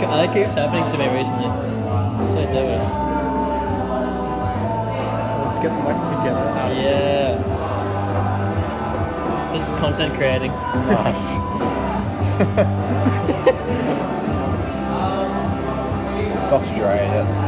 That keeps happening to me recently. It's so dope. Let's get them back together. Yeah. Just content creating. Nice. Australia.